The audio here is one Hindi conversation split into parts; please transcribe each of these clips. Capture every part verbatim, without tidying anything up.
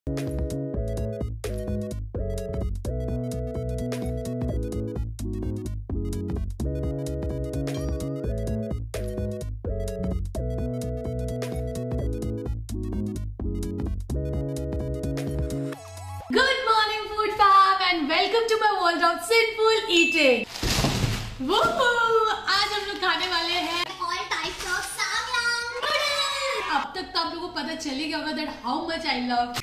Welcome to my world of simple eating. आज हम लोग खाने वाले हैं all types of Samyang noodles. अब तक तो आप लोगों को पता चल ही गया होगा that how much I love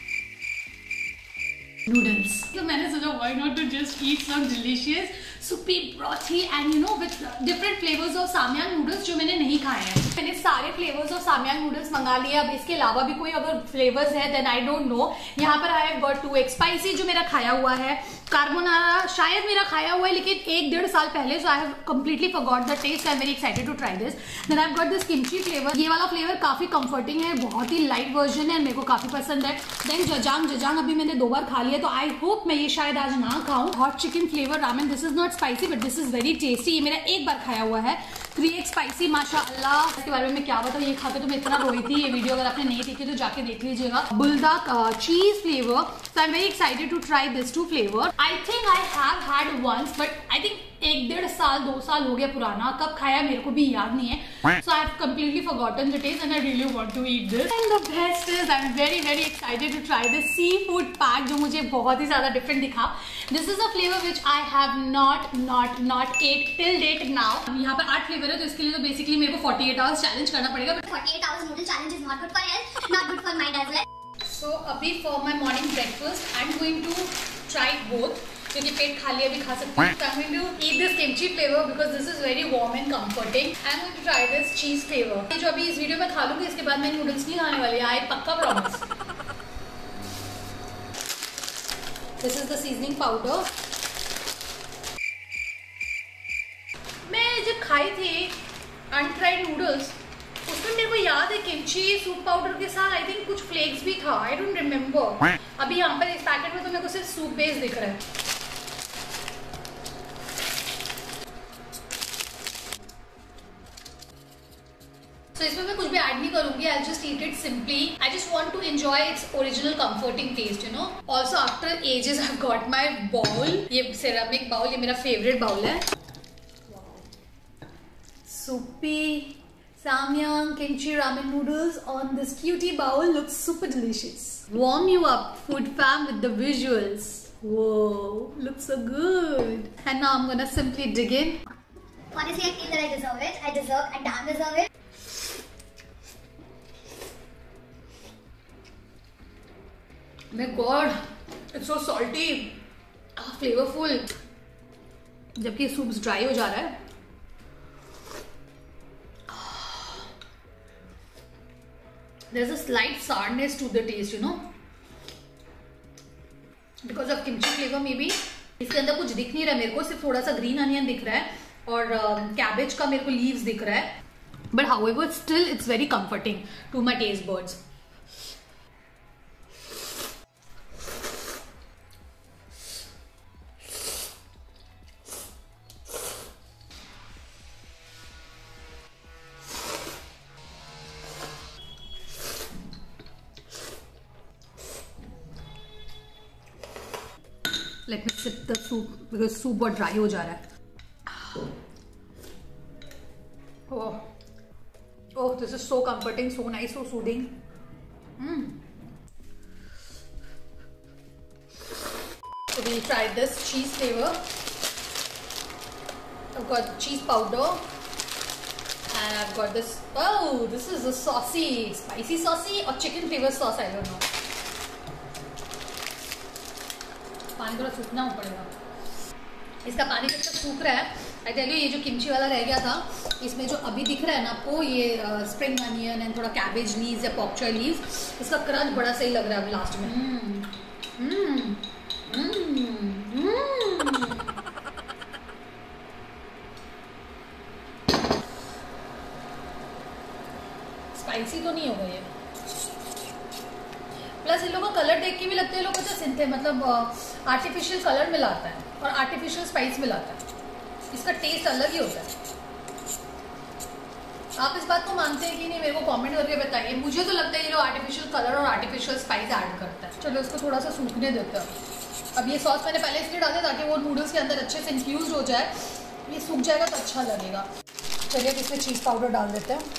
noodles. तो मैंने सोचा why not to just eat some delicious soupy brothy and you know with different flavours of Samyang noodles जो मैंने नहीं खाए हैं। मैंने सारे फ्लेवर्स ऑफ सामयांग नूडल्स मंगा लिए। अब इसके अलावा भी कोई अगर फ्लेवर्स है देन आई डोंट नो। यहाँ पर आई हैव गॉट टू एक स्पाइसी जो मेरा खाया हुआ है, कार्बोनारा शायद मेरा खाया हुआ है लेकिन एक डेढ़ साल पहले, so I have completely forgot the taste. I am very excited to try this. Then I have got this kimchi flavour. ये वाला फ्लेवर काफी कंफर्टिंग है, बहुत ही लाइट वर्जन है, मेरे को काफी पसंद है। देन जजांग जजांग अभी मैंने दो बार खा लिया तो आई होप मैं ये शायद आज ना खाऊं। Hot chicken flavour ramen, this is not spicy but this is very tasty. ये मेरा एक बार खाया हुआ है। थ्री एक्स स्पाइसी माशाअल्लाह। इसके बारे में मैं क्या बताऊं, ये खाते तो मैं इतना रोई थी। ये वीडियो अगर आपने नहीं देखी तो जाके देख लीजिएगा। Buldak cheese flavour, so I am very excited to try this two flavour. I think I have had once but I think एक डेढ़ साल दो साल हो गया पुराना, कब खाया मेरे को भी याद नहीं है। So I have completely forgotten the taste and I really want to eat this. And the best is I am very very excited to try this seafood pack जो मुझे बहुत ही ज्यादा डिफरेंट दिखा। This is a flavour which I have not not not ate till date now. यहाँ पर आठ फ्लेवर है तो इसके लिए तो बेसिकली मेरे को फोर्टी एट आवर्स चैलेंज करना पड़ेगा। But forty eight hours noodle challenge is not good for health, not good for mind as well. So अभी for my morning breakfast I am going to try both, क्योंकि पेट खाली अभी खा सकते हैं। So I'm going to eat this kimchi flavor because this is very warm and comforting. I'm going to try this cheese flavor. ये जो अभी इस वीडियो में खा लूंगी इसके बाद मैं नूडल्स नहीं खाने वाली। आई पक्का promise. This is the seasoning powder. मैं जब खाई थी अनफ्राइड नूडल्स उसमें मेरे को याद है किमची सूप पाउडर के साथ आई थिंक कुछ फ्लेक्स भी था। I don't remember. अभी यहाँ पर इस पैकेट में तो मेरे को सिर्फ सूप बेस दिख रहा है। So, इसमें मैं कुछ भी ऐड नहीं करूंगी। I'll just eat it simply. I just want to enjoy its original comforting taste, you know. Also, after ages, I've got my bowl. ये ceramic bowl, ये मेरा favorite bowl है। Soupy samyang kimchi ramen noodles on this cutie bowl looks super delicious. Warm you up, food fam, with the visuals. Whoa, looks so good. And now I'm gonna simply dig in. Honestly, I feel that I deserve it. I deserve, I damn deserve it. My God, it's so salty, flavorful. जबकि सूप ड्राई हो जा रहा है। There's a slight sourness to the taste, you know, because of kimchi flavor maybe. इसके अंदर कुछ दिख नहीं रहा है मेरे को, सिर्फ थोड़ा सा ग्रीन अनियन दिख रहा है और कैबेज uh, का मेरे को लीव्स दिख रहा है। But however, still it's very comforting to my taste buds. Let me sip the soup because soup बहुत ड्राई हो जा रहा है। Oh, oh, this is so comforting, so nice, so soothing. Mm. So we tried this cheese flavor. I've got cheese powder, and I've got this. Oh, this is a saucy, spicy saucy or chicken flavor sauce. I don't know. पानी थोड़ा सूखना पड़ेगा। इसका पानी जब तक सूख रहा है, आई टेल यू, ये जो किमची वाला रह गया था इसमें जो अभी दिख रहा है ना आपको, ये स्प्रिंग अनियन एंड थोड़ा कैबेज लीव्स या पॉप चॉय लीव्स, इसका क्रंच बड़ा सही लग रहा है लास्ट में। mm. Mm. Mm. स्पाइसी तो नहीं होगा ये। प्लस इन लोगों का कलर देख के भी लगता है लोगों को सिंथे मतलब आर्टिफिशियल कलर मिलाता है और आर्टिफिशियल स्पाइस मिलाता है। इसका टेस्ट अलग ही होता है। आप इस बात को मानते हैं कि नहीं, मेरे को कमेंट करके बताइए। मुझे तो लगता है ये लोग आर्टिफिशियल कलर और आर्टिफिशियल स्पाइस ऐड करता है। चलो इसको थोड़ा सा सूखने देते हैं। अब ये सॉस मैंने पहले इसलिए डाला ताकि वो नूडल्स के अंदर अच्छे से इन्फ्यूज हो जाए। ये सूख जाएगा तो अच्छा लगेगा। चलिए अब इसमें चीज़ पाउडर डाल देते हैं।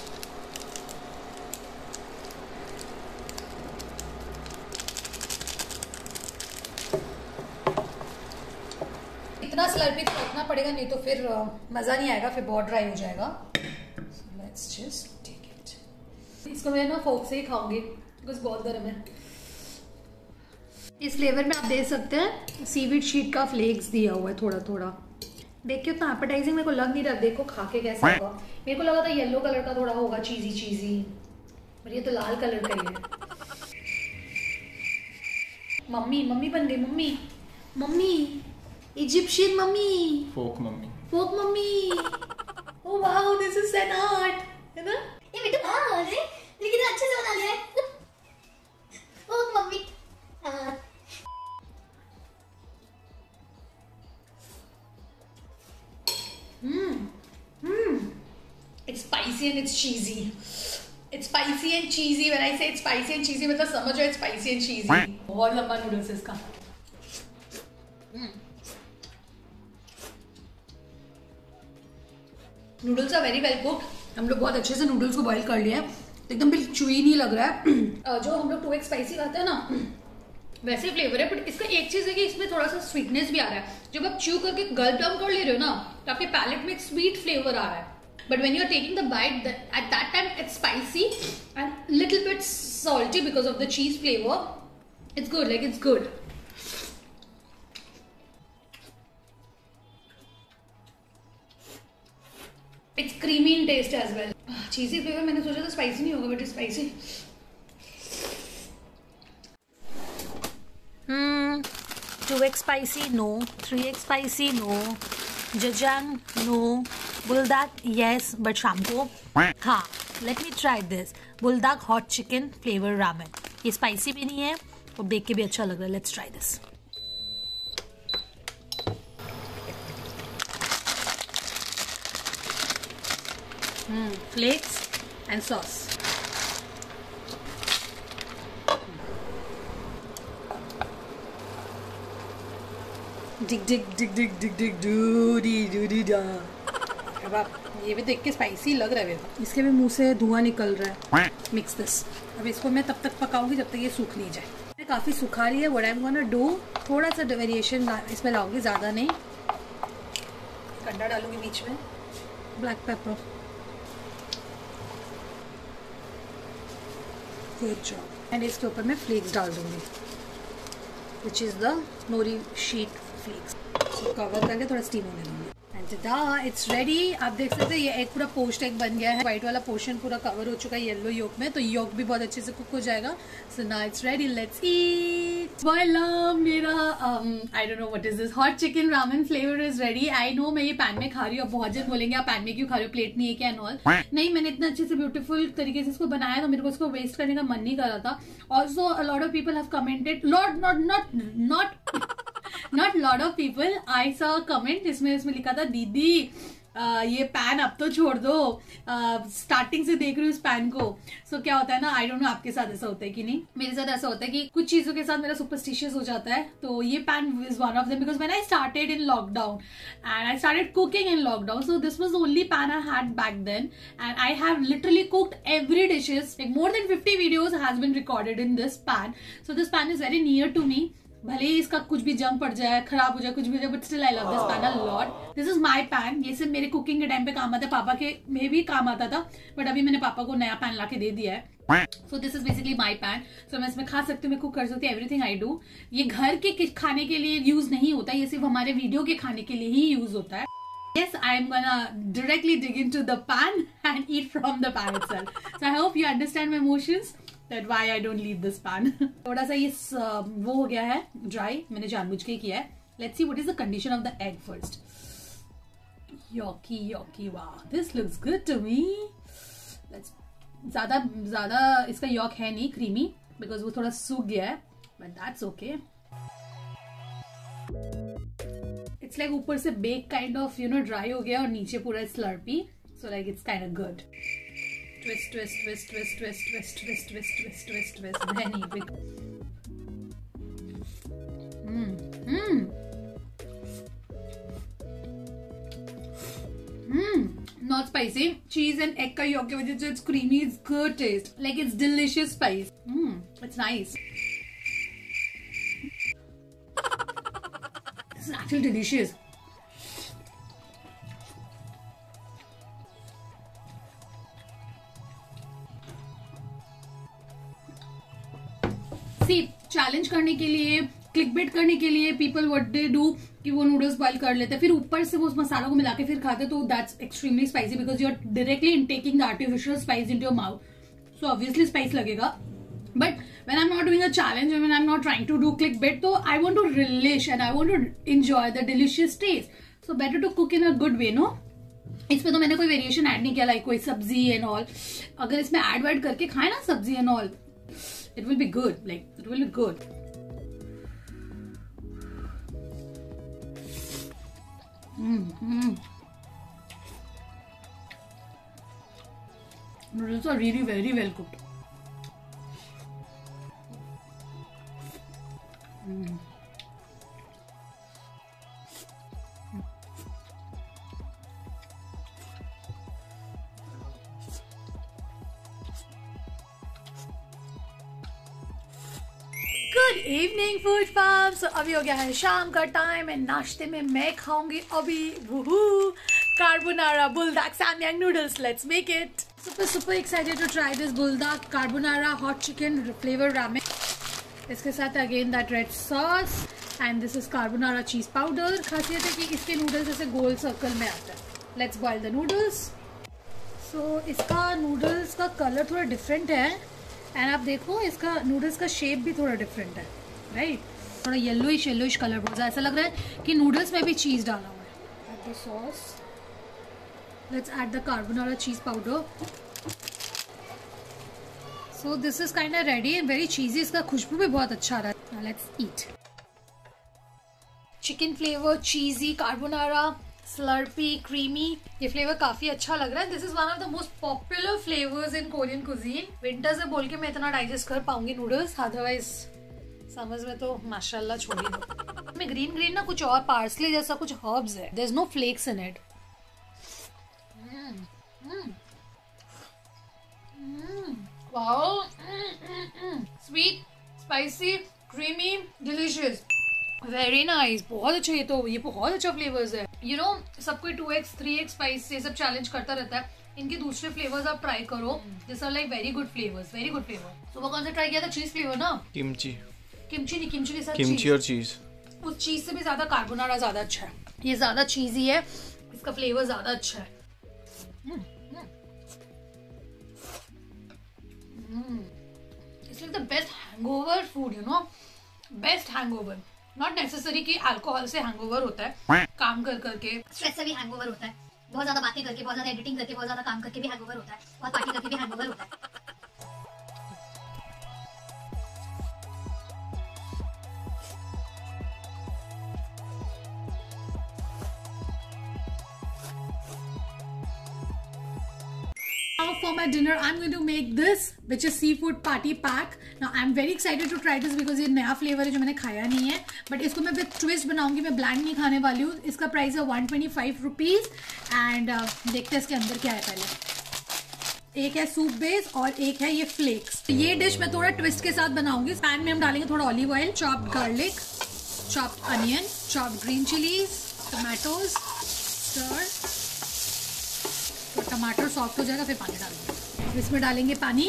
इतना स्लर्पी तो रखना पड़ेगा, नहीं तो फिर मज़ा नहीं आएगा, फिर बहुत ड्राई हो जाएगा। so let's just take it. इसको मैं ना फोक से ही खाऊंगी बिकॉज बहुत गर्म है। इस फ्लेवर में आप देख सकते हैं सीवीड शीट का फ्लेक्स दिया हुआ है थोड़ा थोड़ा। देखिए उतना एपेटाइजिंग मेरे को लग नहीं रहा। देखो खा के कैसा होगा। मेरे को लगा था येलो कलर का थोड़ा होगा, चीजी चीजी, पर ये तो लाल कलर का ही है। मम्मी मम्मी बन गई। Mummy mummy Egyptian mummy, folk mummy, folk mummy. Oh wow, this is an art, है ना? ये बेटा हाँ अरे लेकिन अच्छे से बना लिया है। Folk mummy. हाँ Hmm. Hmm. It's spicy and it's cheesy. It's spicy and cheesy. When I say it's spicy and cheesy, मतलब समझो it's spicy and cheesy. बहुत लंबा नूडल्स है इसका। Noodles are very well cooked. हम लोग बहुत अच्छे से नूडल्स को बॉईल कर लिया है, एकदम बिल्कुल चुई नहीं लग रहा है। जो हम लोग टू एक्स स्पाइसी खाते हैं ना वैसे फ्लेवर है, बट इसका एक चीज है कि इसमें थोड़ा सा स्वीटनेस भी आ रहा है। जब आप च्यू करके गल्प डाउन कर ले रहे हो ना तो आपके पैलेट में एक स्वीट फ्लेवर आ रहा है, but when you are taking the bite at that time it's spicy and little bit salty because of the cheese flavour. It's good, like it's good. It's creamy in taste as well. Cheesy flavour मैंने सोचा था स्पाइसी नहीं होगा, but it's spicy. Hmm, two x spicy, no. three x spicy, no. Jajang, no. Buldak, yes, but शाम को हाँ. Let me try this. Buldak hot chicken flavor ramen. ये spicy भी नहीं है और देख के भी अच्छा लग रहा है. Let's try this. Hmm, flakes and sauce. डिग डिग डिग डिग डिग डिग डूडी डूडी डा। अब आप ये भी देख के स्पाइसी लग रहा है, इसके भी मुंह से धुआं निकल रहा है। Mix this. अब इसको मैं तब तक पकाऊंगी जब तक ये सूख नहीं जाए। मैं काफ़ी सुखा रही है। What I am gonna do, थोड़ा सा वेरिएशन इसमें लाऊंगी, ज़्यादा नहीं। अंडा डालूंगी बीच में, black pepper, good job. And इसके ऊपर मैं फ्लेक्स डाल दूंगी which is the nori sheet flakes. so, cover करके थोड़ा स्टीम होने दूंगी। एंड टा इट्स रेडी। आप देख सकते हैं ये एक पूरा पोस्ट एग बन गया है। व्हाइट वाला पोर्शन पूरा कवर हो चुका है येलो योक में, तो योक भी बहुत अच्छे से कुक हो जाएगा। So now it's ready, let's eat. वाला मेरा I don't know what is this hot chicken ramen flavour is ready. I know मैं ये पैन में खा रही हूँ। अब बहुत जन बोलेंगे आप पैन में क्यों खा रही हो, प्लेट नहीं है क्या एंड ऑल। नहीं, मैंने इतना अच्छे से ब्यूटीफुल तरीके से इसको बनाया तो मेरे को इसको वेस्ट करने का मन नहीं कर रहा था। Also a lot of people have commented, lot not not not Not lot of people. I saw a comment जिसमें इसमें लिखा था दीदी आ, ये पैन अब तो छोड़ दो, स्टार्टिंग से देख रही हूँ इस पैन को। सो so, क्या होता है ना, आई डोंट नो आपके साथ ऐसा होता है कि नहीं, मेरे साथ ऐसा होता है कि कुछ चीजों के साथ मेरा सुपरस्टिशियस हो जाता है। तो ये pan is one of them because when I started in lockdown and I started cooking in lockdown, so this was the only pan I had back then and I have literally cooked every dishes, like more than fifty videos has been recorded in this pan. So this pan is very near to me. भले ही इसका कुछ भी जंग पड़ जाए, खराब हो जाए, कुछ भी हो जाए, but still I love this pan a lot. This is my pan. ये सिर्फ मेरे कुकिंग के टाइम पे काम आता है, पापा के में भी काम आता था, बट अभी मैंने पापा को नया पैन लाके दे दिया है। So this is basically my pan. सो मैं इसमें खा सकती हूँ, मैं कुक कर सकती हूँ, एवरीथिंग आई डू। ये घर के खाने के लिए यूज नहीं होता, ये सिर्फ हमारे वीडियो के खाने के लिए ही यूज होता है। Yes, I am gonna directly dig into the pan and eat from the pan itself. So I hope you understand my emotions. That why I don't leave this pan. थोड़ा सा ये वो हो गया है ड्राई, मैंने जानबूझ के किया है। Let's see what is the condition of the egg first. Yolky, yolky, wow, this looks good to me. Let's ज़्यादा ज़्यादा इसका यॉक है नहीं क्रीमी बिकॉज वो थोड़ा सूख गया है, but that's okay. It's like ऊपर से bake kind of you know dry हो गया और नीचे पूरा slurpy, so like it's kind of good. Twist, twist, twist, twist, twist, twist, twist, twist, twist, twist, twist. Very big. Mmm. Mmm. Mmm. Not spicy. Cheese and egg ka yolk ki wajah se it's creamy. It's good taste. Like it's delicious spice. Mmm. It's nice. It's actually delicious. Challenge करने के लिए, क्लिकबेट करने के लिए पीपल व्हाट दे डू कि वो नूडल्स बॉइल कर लेते हैं, फिर ऊपर से वो उस मसाला को मिला के फिर खाते, तो that's extremely spicy because you are directly intaking the artificial spice into your mouth, so obviously spice लगेगा. But when I am not doing a challenge, when I am not trying to do clickbait, तो I want to relish and I want to enjoy the delicious taste, so better to cook in a good way. No, इसमें तो मैंने कोई वेरिएशन ऐड नहीं किया, लाइक कोई सब्जी एंड ऑल. अगर इसमें ऐड वैड करके खाए ना सब्जी and all, it will be good, like it will be good. Mm, mm. Noodles are really very well cooked. Mm. Good evening food farm. So अभी हो गया है शाम का टाइम एंड नाश्ते में मैं खाऊंगी अभी woohoo carbonara buldak samyang noodles. Let's make it. Super super excited to try this buldak carbonara hot chicken flavor ramen. इसके साथ again that red sauce and this is carbonara cheese powder. खासियत है कि इसके नूडल्स ऐसे गोल सर्कल में आता है. Let's boil the noodles. So इसका नूडल्स का कलर थोड़ा डिफरेंट है एंड आप देखो इसका नूडल्स का शेप भी थोड़ा डिफरेंट है, राइट? थोड़ा येलोइश येलोइश कलर बहुत ऐसा लग रहा है कि नूडल्स में भी चीज़ डाला हुआ है. Add the sauce. Let's add the carbonara cheese powder. So this is kind of ready. Very cheesy. इसका खुशबू भी बहुत अच्छा आ रहा है. लेट्स ईट. Chicken flavour cheesy carbonara slurpy creamy. ये फ्लेवर काफी अच्छा लग रहा है. This is one of the most popular flavours in Korean cuisine. Winter से बोल के मैं इतना डाइजेस्ट कर पाऊंगी नूडल्स, अदरवाइज समझ में तो माशाल्लाह छोड़ ही दो. में ग्रीन ग्रीन ना कुछ और पार्सले जैसा कुछ हर्ब्स है. There is no flakes in it. Wow. Sweet spicy creamy delicious. Very nice. बहुत अच्छा. ये तो ये बहुत अच्छा फ्लेवर्स है. यू नो सब कोई two x three x spice ये सब चैलेंज करता रहता है. इनके दूसरे फ्लेवर्स आप ट्राई करो. This are like very good flavours. Very good flavour. तो वो कौन सा ट्राई किया था? चीज फ्लेवर ना. किमची. किमची नहीं, किमची के साथ किमची और चीज. उस चीज से भी ज्यादा कार्बोनारा ज्यादा अच्छा है. ये ज्यादा चीजी है. इसका फ्लेवर ज्यादा अच्छा है. It's like the best hangover food. You know best hangover. Not necessary कि अल्कोहल से हैंगओवर होता है. काम कर करके स्ट्रेस से भी हैंगओवर होता है. बहुत ज्यादा बातें करके, बहुत ज्यादा एडिटिंग करके, बहुत ज्यादा काम करके भी हैंगओवर होता है. बहुत पार्टी करके भी हैंगओवर होता है. Now for my dinner I'm going to make this which is seafood party pack. Now I'm very excited to try this because ये नया फ्लेवर है जो मैंने खाया नहीं है. बट इसको मैं विद ट्विस्ट बनाऊंगी. मैं ब्लैंड नहीं खाने वाली हूँ. इसका प्राइस है one twenty five rupees. And देखते हैं इसके अंदर क्या है. पहले एक है सूप बेस और एक है ये फ्लेक्स. ये डिश मैं थोड़ा ट्विस्ट के साथ बनाऊंगी. पैन में हम डालेंगे थोड़ा olive oil, chopped garlic, chopped onion, chopped green chillies, tomatoes, stir. तो टमाटर सॉफ्ट हो जाएगा फिर पानी डालेंगे. इसमें डालेंगे पानी.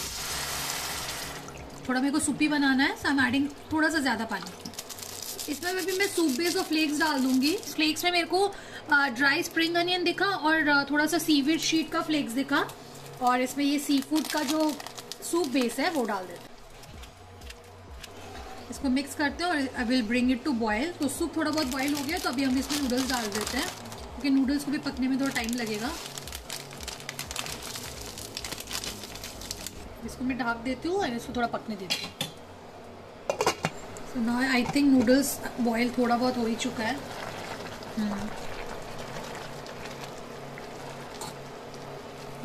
थोड़ा मेरे को सूपी बनाना है, सो आई एम एडिंग थोड़ा सा ज़्यादा पानी. इसमें मैं भी मैं सूप बेस और फ्लेक्स डाल दूंगी. फ्लेक्स में मेरे को ड्राई स्प्रिंग अनियन दिखा और uh, थोड़ा सा सीवीड शीट का फ्लेक्स दिखा. और इसमें ये सी फूड का जो सूप बेस है वो डाल देते हैं. इसको मिक्स करते हैं और I will bring it to boil. तो सूप थोड़ा बहुत बॉयल हो गया तो अभी हम इसमें नूडल्स डाल देते हैं क्योंकि नूडल्स को भी पकने में थोड़ा टाइम लगेगा. इसको मैं ढक देती हूँ और इसको थोड़ा पकने देती हूँ. So now I think noodles boil थोड़ा बहुत हो ही चुका है.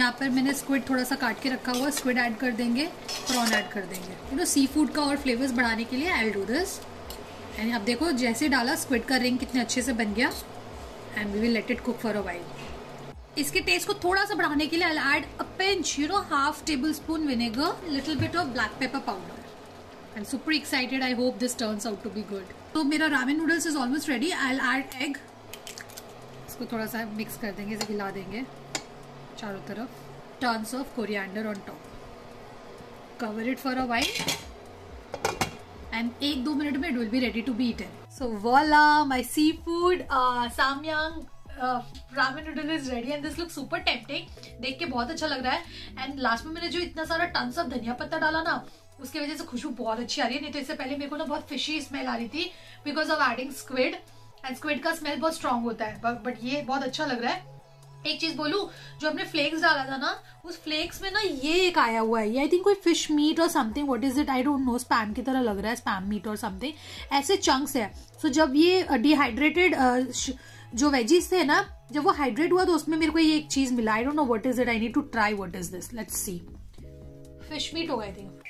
यहाँ पर मैंने स्क्विड थोड़ा सा काट के रखा हुआ, स्क्विड ऐड कर देंगे, प्रॉन ऐड कर देंगे, यू नो सी फूड का और फ्लेवर्स बढ़ाने के लिए I will do this. And अब देखो जैसे डाला स्क्विड का रिंग कितने अच्छे से बन गया। And we will let it cook for a while. इसके टेस्ट को थोड़ा सा बढ़ाने के लिए I will add a pinch, you know half tablespoon vinegar, little bit of black pepper powder. I am super excited, I hope this turns out to be good. तो मेरा ramen noodles is almost ready. I will add egg, इसको थोड़ा सा मिक्स कर देंगे, इसे हिला देंगे चारों तरफ। Turns off coriander on top, cover it for a while and एक दो मिनट में it will be ready to be eaten. So voila my seafood Samyang ramen noodle is ready and this look super tempting. देख के बहुत अच्छा लग रहा है। एंड लास्ट में मैंने जो इतना सारा टन्स ऑफ धनिया पत्ता डाला ना, उसकी वजह से खुशबू बहुत अच्छी आ रही है। नहीं तो इससे पहले मेरे को ना बहुत फिशी स्मेल आ रही थी because of adding squid, and squid का स्मेल बहुत स्ट्रांग होता है, बट ये बहुत अच्छा लग रहा है। एक चीज बोलूं, जो हमने फ्लेक्स डाला था ना, उस फ्लेक्स में ना ये एक आया हुआ है, आई थिंक कोई फिश मीट और something, what is it I don't know, spam की तरह लग रहा है, स्पैम मीट और समथिंग, ऐसे चंक्स है। सो so, जब ये डिहाइड्रेटेड जो वेजीज थे ना, जब वो हाइड्रेट हुआ तो उसमें मेरे को ये एक चीज मिला। I don't know what is it, I need to try what is this, let's see. Fish meat होगा आई थिंक,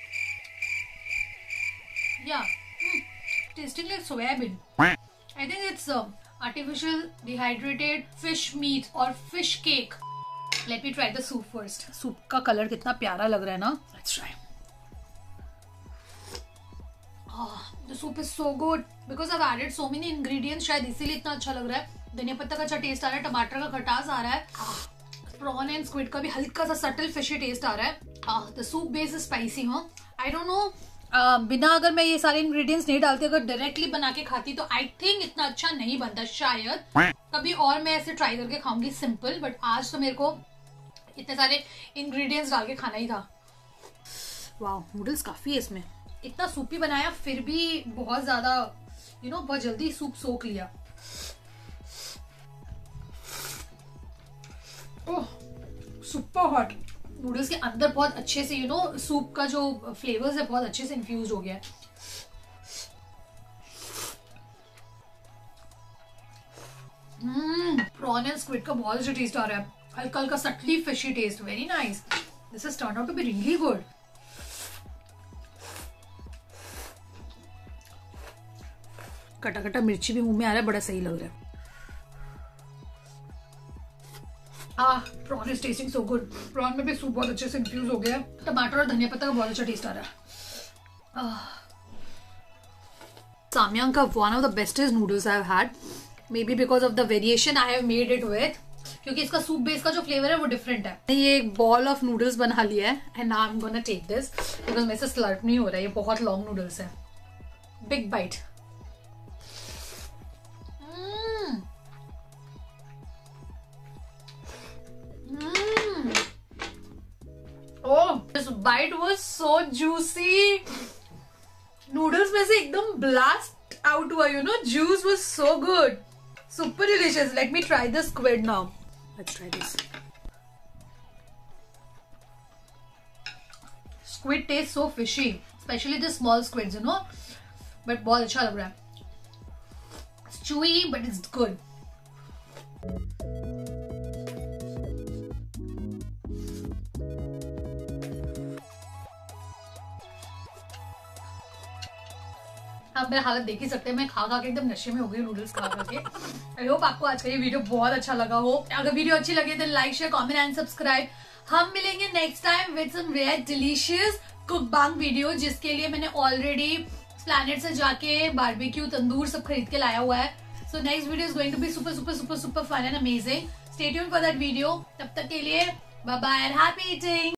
या tasting like soybean. I think it's artificial dehydrated fish meat or fish cake. Let me try the soup first. Soup का कलर कितना प्यारा लग रहा है ना. Let's try. Ah, the soup is so good because I've added so many ingredients. शायद इसीलिए इतना अच्छा लग रहा है. धनिया पत्ता का अच्छा टेस्ट आ रहा है, टमाटर का खटास आ रहा है, प्रॉन एंड स्क्विड का भी हल्का सा सटल फिशी टेस्ट आ रहा है. ah, the soup base is spicy, huh? I don't know. Uh, बिना अगर मैं ये सारे इंग्रेडिएंट्स नहीं डालती, अगर डायरेक्टली बना के खाती तो आई थिंक इतना अच्छा नहीं बनता। शायद कभी और मैं ऐसे ट्राई करके खाऊंगी सिंपल, बट आज तो मेरे को इतने सारे इंग्रेडिएंट्स डाल के खाना ही था। वाह, नूडल्स काफी है इसमें, इतना सूपी बनाया फिर भी बहुत ज्यादा, यू नो, बहुत जल्दी सूप सोख लिया। ओह, सुपर हॉट। नूडल्स के अंदर बहुत अच्छे से, यू नो, सूप का जो फ्लेवर्स है बहुत अच्छे से इन्फ्यूज हो गया है। हम्म, प्रॉन एंड स्क्विड का बहुत अच्छा टेस्ट आ रहा है, हल्का हल्का subtly fishy taste, very nice. This has turned out to be really good. कटा कटा मिर्ची भी मुंह में आ रहा है, बड़ा सही लग रहा है। Ah, prawn is tasting so good. Prawn में भी सूप बहुत अच्छे से इन्फ्यूज हो गया है। टमाटर और धनिया पत्ता का बहुत अच्छा टेस्ट आ रहा है। ah. सामयांग का one of the bestest noodles I have had. Maybe because of the variation I have made it with. क्योंकि इसका सूप बेस का जो फ्लेवर है वो डिफरेंट है। ये एक बॉल ऑफ नूडल्स बना लिया है and now I am gonna take this because मेरे से स्लर्प नहीं हो रहा है, ये बहुत लॉन्ग नूडल्स है। Big bite. Oh, this bite was so juicy. Noodles में से एकदम blast out हुआ, you know, juice was so good, super delicious. Let me try the squid now. Let's try this. Squid tastes so fishy, especially the small squids, you know. But बहुत अच्छा लग रहा है. It's chewy, but it's good. आप मेरा हालत देख ही सकते हैं, मैं खा खा के एकदम नशे में हो गई नूडल्स खा खा के। आई होप आपको आज का ये वीडियो बहुत अच्छा लगा हो। अगर वीडियो अच्छी लगे तो like share comment and subscribe. हम मिलेंगे next time with some rare delicious cookbang video, जिसके लिए मैंने ऑलरेडी प्लैनेट से जाके बारबेक्यू तंदूर सब खरीद के लाया हुआ है। So next video is going to be super super super super fun and amazing. Stay tuned for that video. तब तक के लिए bye bye and happy eating.